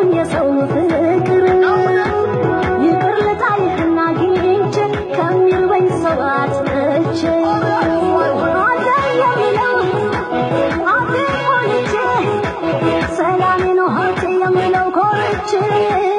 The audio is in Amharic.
የሰው ፍቅር ይቅር ልጣይህና ጊንቼ ከሚርበኝ ሰው አጥቼ አደ የሚለው አደ ኮልቼ ሰላሜ ነው ሀብቴ የሚለው ኮልቼ